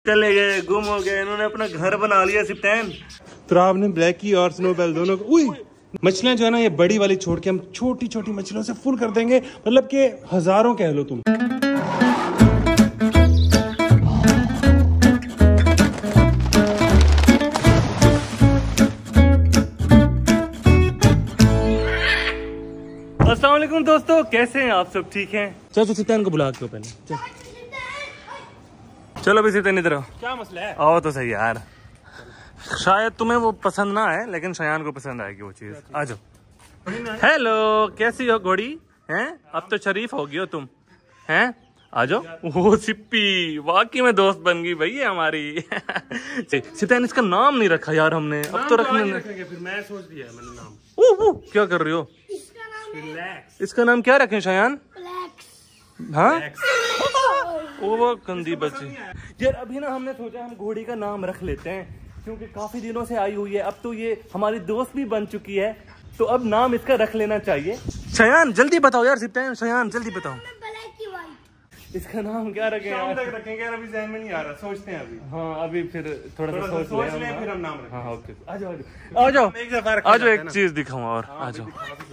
चले गए, गुम हो गए, इन्होंने अपना घर बना लिया सिप्तैन। तो आपने ब्लैकी और स्नोबेल दोनों को मछलियां जो है ना, ये बड़ी वाली छोड़ के हम छोटी छोटी मछलियों से फुल कर देंगे, मतलब कि हजारों कह लो तुम। अस्सलाम वालेकुम दोस्तों, कैसे हैं आप सब? ठीक हैं? चलो तो सिप्तैन को बुला के पहले चलो भी सिप्तैन इधर आओ। क्या मसला है? आओ तो सही यार, शायद तुम्हें वो पसंद ना आए लेकिन शयान को पसंद आएगी वो चीज। आ जाओ। हेलो, कैसी हो घोड़ी? हैं अब तो शरीफ हो गई हो तुम, हैं? आ जाओ। ओ सिप्पी, वाकई में दोस्त बन गई भाई ये हमारी। सिप्तैन इसका नाम नहीं रखा यार हमने, अब तो रखने। फिर मैं सोच लिया मैंने नाम। क्या कर रही हो? इसका नाम क्या रखें शयान? हाँ वो गंदी बच्ची यार। अभी ना हमने सोचा हम घोड़ी का नाम रख लेते हैं, क्योंकि काफी दिनों से आई हुई है, अब तो ये हमारी दोस्त भी बन चुकी है, तो अब नाम इसका रख लेना चाहिए। शयान जल्दी बताओ यार, सिप्तैन शयान जल्दी बताओ इसका नाम क्या रखें यार? रखेंगे यार, अभी ज़हन में नहीं आ रहा, सोचते हैं अभी। हाँ अभी फिर थोड़ा सा सोच ले, फिर हम नाम रखेंगे। हाँ ओके, आ जाओ आ जाओ आ जाओ, एक चीज दिखाऊं और आ जाओ।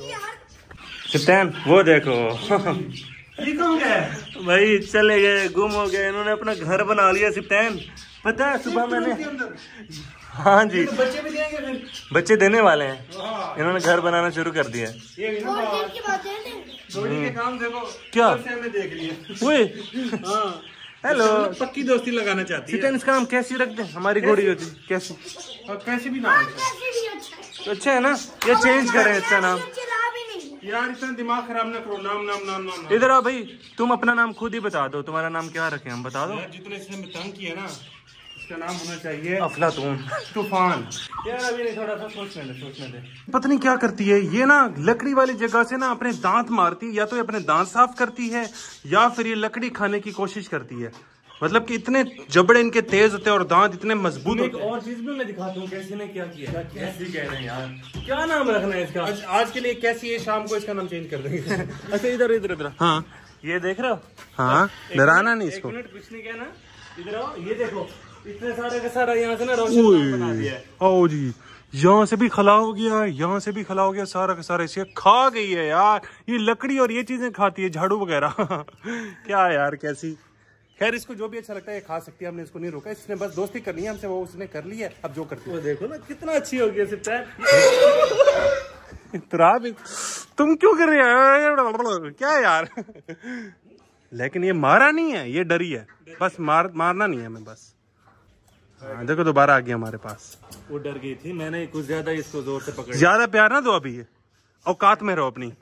सिप्तैन वो देखो ये कौन है भाई, चले गए, गुम हो गए, इन्होंने अपना घर बना लिया सिप्तैन। पता है सुबह मैंने, हाँ जी तो बच्चे भी देंगे फिर? बच्चे देने वाले हैं, इन्होंने घर बनाना शुरू कर दिया है। घोड़ी के काम देखो क्या हमने देख लिया। हाँ हेलो, पक्की दोस्ती लगाना चाहती है। सिप्तैन इसका नाम कैसी रख दे? हमारी घोड़ी होती कैसी? कैसे भी नाम तो अच्छा है ना, ये चेंज करें इसका नाम। यार, इतना दिमाग खराब ना करो। नाम नाम नाम नाम इधर आओ भाई, तुम अपना नाम खुद ही बता दो, तुम्हारा नाम क्या रखें हम? बता दो। जितने इसने तंग किया ना, इसका नाम होना चाहिए अफलातून, तूफान। यार अभी नहीं, थोड़ा सा सोचने दे। पता नहीं क्या करती है ये ना, लकड़ी वाली जगह से ना अपने दांत मारती है, या तो ये अपने दांत साफ करती है या फिर ये लकड़ी खाने की कोशिश करती है। मतलब कि इतने जबड़े इनके तेज होते हैं और दांत इतने मजबूत होते हैं। और चीज भी मैं दिखाता हूँ कैसी ने क्या किया। कैसी कह रहे हैं यार, क्या नाम रखना है इसका? आज के लिए कैसी है, शाम को इसका नाम चेंज कर देंगे। अच्छा इधर इधर इधर, हाँ ये देख रहे हो? हाँ, डराना नहीं इसको। एक मिनट, कुछ नहीं कहना, इधर आओ। ये देखो, इतने सारे का सारा यहाँ से ना रोशन बना दिया है। आओ जी, यहाँ से भी खला हो गया, यहाँ से भी खला हो गया, सारा का सारा इसे खा गई है यार। ये लकड़ी और ये चीजें खाती है, झाड़ू वगैरह। क्या यार, कैसी। खैर, इसको जो भी अच्छा लगता है ये खा सकती है, हमने इसको नहीं रोका, इसने बस दोस्ती करनी है हमसे, वो उसने कर ली है, अब जो करती है। वो देखो ना कितना अच्छी हो गई सिप्तैन। तुम क्यों कर रहे हो? क्या यार। लेकिन ये मारा नहीं है, ये डरी है, बस मारना नहीं है हमें बस। देखो दोबारा आ गया हमारे पास। वो डर गई थी, मैंने कुछ ज्यादा इसको जोर से पकड़। ज्यादा प्यार ना दो अभी, ये औकात में रहो अपनी।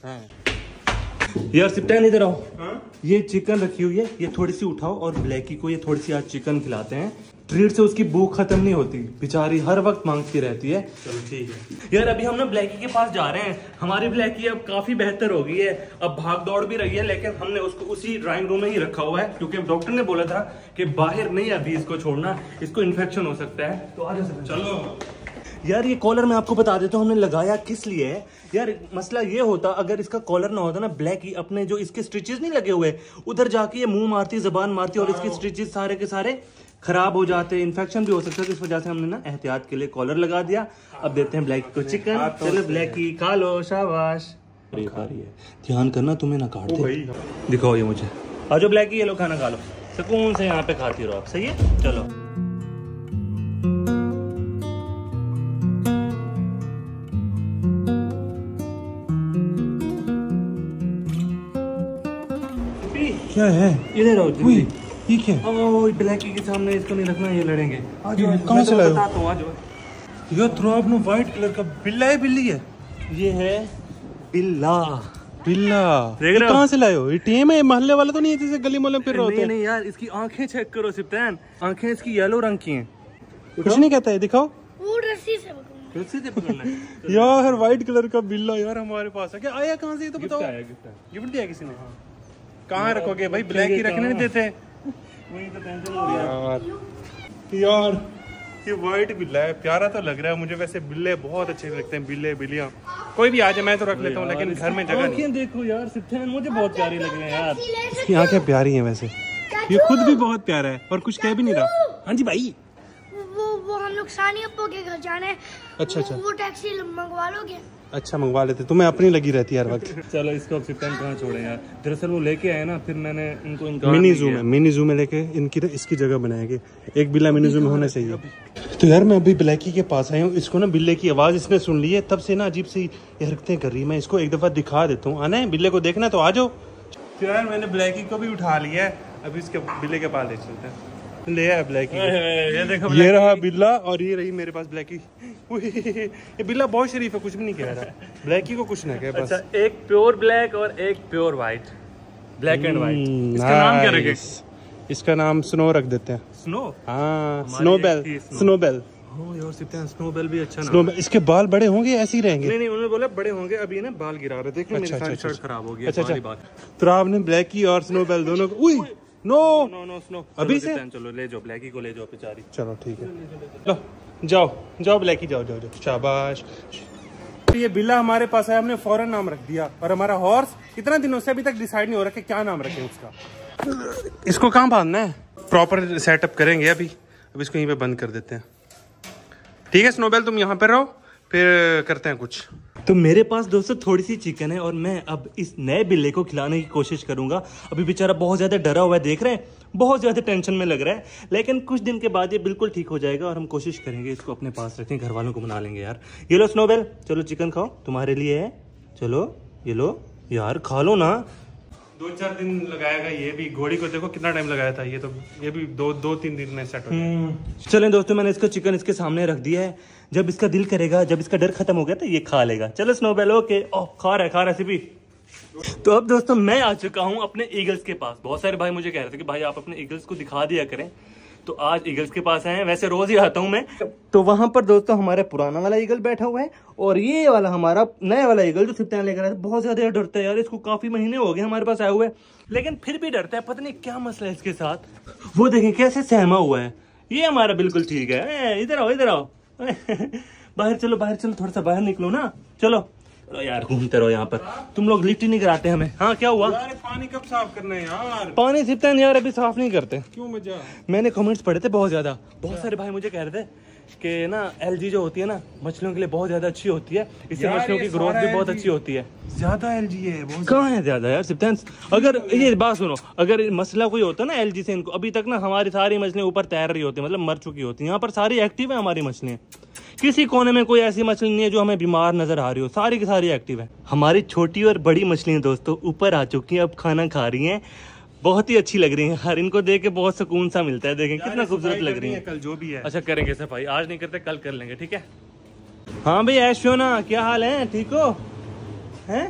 यार सिप्तैन इधर आओ। ये चिकन रखी हुई है, ये थोड़ी सी उठाओ और ब्लैकी को ये थोड़ी सी आज चिकन खिलाते हैं। ट्रीट से उसकी भूख खत्म नहीं होती, बेचारी हर वक्त मांगती रहती है। चलो ठीक है यार, अभी हम ना ब्लैकी के पास जा रहे हैं। हमारी ब्लैकी अब काफी बेहतर हो गई है, अब भाग दौड़ भी रही है, लेकिन हमने उसको उसी ड्राइंग रूम में ही रखा हुआ है, क्योंकि डॉक्टर ने बोला था कि बाहर नहीं अभी इसको छोड़ना, इसको इन्फेक्शन हो सकता है। तो आ जाओ चलो। यार, ये कॉलर मैं आपको बता देता हूँ हमने लगाया किस लिए है। यार मसला ये होता, अगर इसका कॉलर ना होता ना, ब्लैकी अपने जो इसके स्टिचेस नहीं लगे हुए, उधर जाके ये मुंह मारती, जबान मारती, और इसके स्टिचेस सारे के सारे खराब हो जाते, इन्फेक्शन भी हो सकता है। तो इस वजह से हमने ना एहतियात के लिए कॉलर लगा दिया। अब देते हैं ब्लैकी को चिकन। चलो ब्लैकी खा लो, शाबाश। खा रही है, ध्यान करना तुम्हें ना काट दे। दिखाओ ये मुझे। आ जाओ ब्लैकी, ये लो खाना खा लो, सुकून से यहाँ पे खाती रहो आप। सही है, चलो। क्या है? इधर आओ जल्दी। ये क्या? ब्लैकी के सामने इसको नहीं रखना, ये लड़ेंगे। कहाँ से लाए हो? बताता हूँ, आ जाओ। ये तो आपने व्हाइट कलर का बिल्ला है, बिल्ली है? ये है बिल्ला। बिल्ला देख रहे हो? कहाँ से लाए हो? ये टीम है, मोहल्ले वाला तो नहीं है जैसे गली मोहल्ले में फिर रहे होते हैं? नहीं यार, इसकी आंखें चेक करो सिप्तैन, आंखें इसकी येलो रंग की हैं। कुछ नहीं कहता है, दिखाओ। रस्सी से पकड़ना है। यार व्हाइट कलर का बिल्ला यार हमारे पास है। क्या आया कहाँ से, ये तो बताओ। गिफ्ट दिया किसी ने? कहाँ रखोगे भाई, ब्लैक ही रखने नहीं देते। वही तो टेंशन हो रही है यार। ये व्हाइट बिल्ला है, प्यारा तो लग रहा है मुझे। वैसे बिल्ले बहुत अच्छे लगते हैं, बिल्ले बिल्लियाँ कोई भी आ जाए मैं तो रख लेता हूँ, लेकिन घर में जगह नहीं। देखो यार सिप्तैन, मुझे बहुत प्यारी लग रही है यार। इसकी आंखें प्यारी हैं वैसे। ये खुद भी बहुत प्यारा है और कुछ कह भी नहीं रहा। हाँ जी भाई, वो हम लोग सानी अप्पू के घर जाना है। अच्छा वो टैक्सी मंगवा लोगे? अच्छा मंगवा लेते, तुम्हें अपनी लगी रहती है हर वक्त। चलो इसको अब सिप्तान कहाँ छोड़े यार। दरअसल वो लेके आए ना, फिर मैंने इनको मिनी जू में लेके इसकी जगह बनाएंगे। एक बिल्ला मिनी जू में होना चाहिए। तो यार मैं अभी ब्लैकी के पास आया हूँ। इसको ना बिल्ले की आवाज इसने सुन ली है, तब से ना अजीब सी हरकतें कर रही है। मैं इसको एक दफा दिखा देता हूँ। आना है बिल्ले को देखना तो आ जाओ। तो यार मैंने ब्लैकी को भी उठा लिया है, अभी इसके बिल्ले के पास ले चलते हैं। ले आया ब्लैकी। ये देखो, ये रहा बिल्ला और ये रही मेरे पास ब्लैकी। ये बिल्ला बहुत शरीफ है, कुछ भी नहीं कह रहा। ब्लैकी को कुछ ना कहे बस। अच्छा, एक प्योर ब्लैक और एक pure white, black and white. इसका नाम क्या रखें? इसका नाम स्नो रख देते हैं। स्नो? हाँ, स्नोबेल। स्नोबेल स्नोबेल भी अच्छा नाम। स्नोबेल। इसके बाल बड़े होंगे ऐसे ही रहेंगे? नहीं, उन्होंने बोला बड़े होंगे। अभी ना बाल गिरा रहे थे। मेरी सारी शर्ट खराब हो गई। अच्छा। तो आपने ब्लैकी और स्नोबेल दोनों को नो स्नो अभी से चलो ले जाओ ब्लैकी को, ले जाओ बेचारी। चलो ठीक है, लो जाओ ब्लैकी, जाओ शाबाश। ये बिल्ला हमारे पास है, हमने फौरन नाम रख दिया। और हमारा हॉर्स इतना दिनों से अभी तक डिसाइड नहीं हो रहा कि क्या नाम रखें उसका। इसको कहाँ बांधना है? प्रॉपर सेटअप करेंगे अभी इसको यहीं पे बंद कर देते हैं। ठीक है स्नोबेल, तुम यहाँ पे रहो, फिर करते हैं कुछ। तो मेरे पास दोस्तों थोड़ी सी चिकन है और मैं अब इस नए बिल्ले को खिलाने की कोशिश करूंगा। अभी बेचारा बहुत ज्यादा डरा हुआ है, देख रहे हैं, बहुत ज्यादा टेंशन में लग रहा है। लेकिन कुछ दिन के बाद ये बिल्कुल ठीक हो जाएगा और हम कोशिश करेंगे इसको अपने पास रखें, घर वालों को मना लेंगे यार। ये लो स्नोबेल, चलो चिकन खाओ, तुम्हारे लिए है। चलो ये लो यार, खा लो ना। 2-4 दिन लगाएगा ये भी। घोड़ी को देखो कितना टाइम लगाया था, ये भी 2-3 दिन में सेट हो जाएगा। चलें दोस्तों, मैंने इसका चिकन इसके सामने रख दिया है। जब इसका दिल करेगा, जब इसका डर खत्म हो गया तो ये खा लेगा। चलो स्नोबेल, ओके। ओह, खा रहा है सिर्फ। तो अब दोस्तों मैं आ चुका हूँ अपने ईगल्स के पास। बहुत सारे भाई मुझे कह रहे थे कि भाई आप अपने ईगल्स को दिखा दिया करें, तो आज ईगल्स के पास आए हैं। वैसे रोज ही आता हूँ मैं। तो वहां पर दोस्तों हमारा पुराना वाला ईगल बैठा हुआ है और ये वाला हमारा नया वाला ईगल जो सिप्तान लेकर आया था। बहुत ज्यादा डरता है यार, इसको काफी महीने हो गए हमारे पास आए हुए, लेकिन फिर भी डरता है। पता नहीं क्या मसला है इसके साथ। वो देखें कैसे सहमा हुआ है। ये हमारा बिल्कुल ठीक है। इधर आओ बाहर चलो, थोड़ा सा बाहर निकलो ना। चलो यार, घूमते रहो यहाँ पर। तुम लोग लिफ्ट ही नहीं कराते हमें। हाँ क्या हुआ? यार पानी कब साफ करना है यार? पानी सिप्तान यार अभी साफ नहीं करते। क्यों मजा? मैंने कमेंट्स पढ़े थे बहुत ज्यादा। बहुत सारे भाई मुझे कह रहे थे कि ना एलजी जो होती है ना मछलियों के लिए बहुत ज्यादा अच्छी होती है, इससे मछलियों की ग्रोथ भी बहुत अच्छी होती है। ज्यादा एलजी है? कहाँ है ज्यादा यार सिप्तान? अगर ये बात सुनो, अगर मसला कोई होता ना एलजी से, इनको अभी तक ना हमारी सारी मछलियां ऊपर तैर रही होती है, मतलब मर चुकी होती है। यहाँ पर सारी एक्टिव है हमारी मछलियां। किसी कोने में कोई ऐसी मछली नहीं है जो हमें बीमार नजर आ रही हो, सारी की सारी एक्टिव है। हमारी छोटी और बड़ी मछलियां दोस्तों ऊपर आ चुकी हैं, अब खाना खा रही हैं। बहुत ही अच्छी लग रही है यार, इनको देख के बहुत सुकून सा मिलता है। देखें कितना खूबसूरत लग रही है। कल जो भी है। अच्छा करेंगे सफाई, आज नहीं करते कल कर लेंगे, ठीक है? हाँ भाई ऐशो ना, क्या हाल है? ठीक हो? हैं?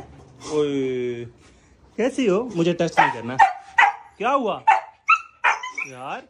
ओए कैसी हो? मुझे टच नहीं करना। क्या हुआ यार?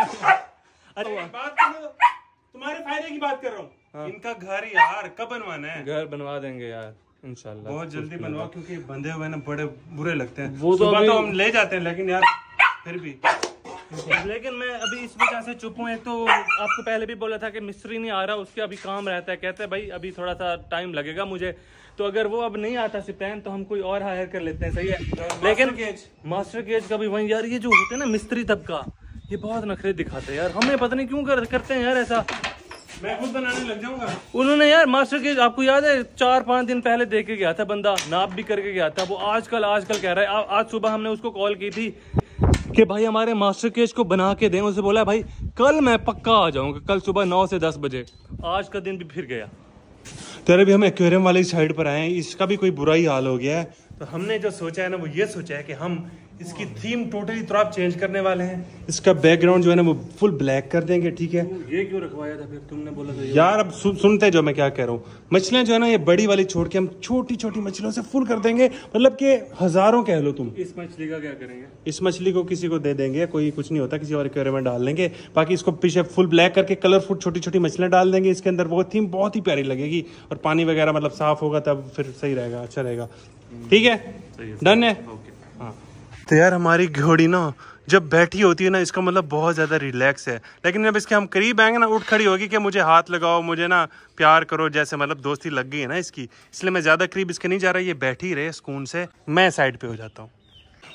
अरे बात करो, तुम्हारे फायदे की बात कर रहा हूँ। हाँ। इनका घर यार कब बनवाना है? घर बनवा देंगे यार इंशाल्लाह, बहुत जल्दी बनवाओ, क्योंकि बंधे हुए ना बड़े बुरे लगते हैं। वो सुबह तो हम ले जाते हैं, लेकिन यार फिर भी। लेकिन मैं अभी इस वजह से चुप हूँ। एक तो आपको पहले भी बोला था कि मिस्त्री नहीं आ रहा, उसके अभी काम रहता है। कहते हैं भाई अभी थोड़ा सा टाइम लगेगा मुझे, तो अगर वो अब नहीं आता सिप्तान तो हम कोई और हायर कर लेते हैं, सही है? लेकिन मास्टर केज का भी वही यार, ये जो होते हैं ना मिस्त्री तबका, ये बहुत नखरे दिखाते हैं यार। हमें पता नहीं क्यों करते हैं यार ऐसा। मैं खुद बनाने लग जाऊंगा। उन्होंने यार मास्टर केज, आपको याद है 4-5 दिन पहले दे के गया था बंदा, नाप भी करके गया था। वो आजकल कह रहा है। आज सुबह हमने उसको कॉल की थी कि भाई हमारे मास्टर केज को बना के दें। उसे बोला भाई कल मैं पक्का आ जाऊंगा, कल सुबह 9 से 10 बजे। आज का दिन भी फिर गया। तेरे भी हम एक्वेरियम वाली साइड पर आए हैं, इसका भी कोई बुरा ही हाल हो गया है। तो हमने जो सोचा है ना, वो ये सोचा है कि हम इसकी थीम टोटली तो आप चेंज करने वाले हैं। इसका बैकग्राउंड जो है ना वो फुल ब्लैक कर देंगे, ठीक है? ये क्यों रखवाया था फिर? तुमने बोला था यार अब सुनते जो मैं क्या कह रहा हूँ। मछलियां जो है ना ये बड़ी वाली छोड़ के हम छोटी छोटी मछलियों से फुल कर देंगे, मतलब कि हजारों कह लो तुम। इस मछली का क्या करेंगे? इस मछली को किसी को दे देंगे, कोई कुछ नहीं होता, किसी और एक्वेरियम में डाल देंगे। बाकी इसको पीछे फुल ब्लैक करके कलरफुल छोटी छोटी मछलियां डाल देंगे इसके अंदर। वो थीम बहुत ही प्यारी लगेगी और पानी वगैरह मतलब साफ होगा तब फिर सही रहेगा, अच्छा रहेगा। ठीक है, डन है? हाँ। तो यार हमारी घोड़ी ना जब बैठी होती है ना, इसका मतलब बहुत ज़्यादा रिलैक्स है। लेकिन जब इसके हम करीब आएंगे ना, उठ खड़ी होगी कि मुझे हाथ लगाओ, मुझे ना प्यार करो, जैसे मतलब दोस्ती लग गई है ना इसकी। इसलिए मैं ज़्यादा करीब इसके नहीं जा रहा, ये बैठी रहे सुकून से, मैं साइड पे हो जाता हूँ।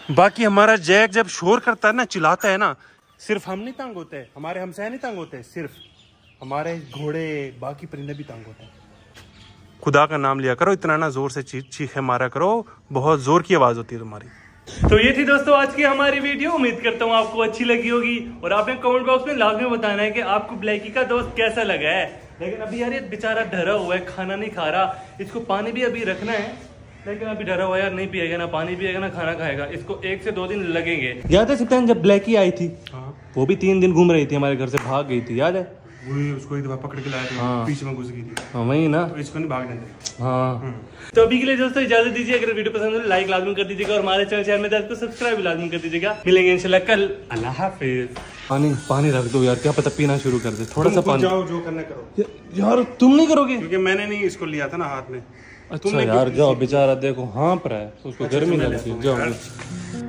बाकी हमारा जैक जब शोर करता है ना, चिल्लाता है ना, सिर्फ हम नहीं तंग होते, हमारे हमसाये नहीं तंग होते, सिर्फ हमारे घोड़े बाकी परिंदे भी तंग होते हैं। खुदा का नाम लिया करो, इतना ना जोर से चीखे मारा करो, बहुत जोर की आवाज होती है तुम्हारी। तो ये थी दोस्तों आज की हमारी वीडियो। उम्मीद करता हूँ आपको अच्छी लगी होगी और आपने कमेंट बॉक्स में लाजमी बताना है कि आपको ब्लैकी का दोस्त कैसा लगा है। लेकिन अभी यार ये बेचारा डरा हुआ है, खाना नहीं खा रहा, इसको पानी भी अभी रखना है, लेकिन अभी डरा हुआ यार, नहीं पिएगा ना पानी पिएगा ना खाना खाएगा, इसको 1 से 2 दिन लगेंगे। याद है सिप्तान जब ब्लैकी आई थी, वो भी 3 दिन घूम रही थी हमारे घर से, भाग गई थी, याद है? वही उसको एक दफा पकड़ के लाया था, हाँ। पीछे में घुस गई थी। हाँ वही ना, तो इसको नहीं भागने दे। हाँ। तो अभी के लिए दोस्तों इजाजत दीजिए। अगर वीडियो पसंद हो लाइक लाजमी कर दीजिएगा और हमारे चैनल में को सब्सक्राइब लाजमी कर दीजिएगा। मिलेंगे इंशाल्लाह कल। अल्लाह हाफिज। पानी रख दो यार, क्या पता पीना शुरू कर दे थोड़ा सा पानी। जाओ जो करना करो यार, तुम नहीं करोगे क्योंकि मैंने नहीं इसको लिया था ना हाथ में। अच्छा यार, जाओ बेचारा देखो हाँ पर है, उसको गर्मी लगती है, जाओ।